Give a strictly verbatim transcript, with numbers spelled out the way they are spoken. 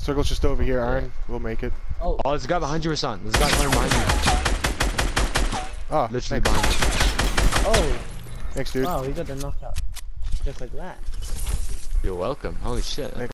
Circle's just over here, Iron. We'll make it. Oh, oh, there's a guy behind you, Rasan. There's a guy coming behind you. Oh, literally thanks. behind you. Oh. Thanks, dude. Wow, he got the knockout. Just like that. You're welcome. Holy shit. Thanks.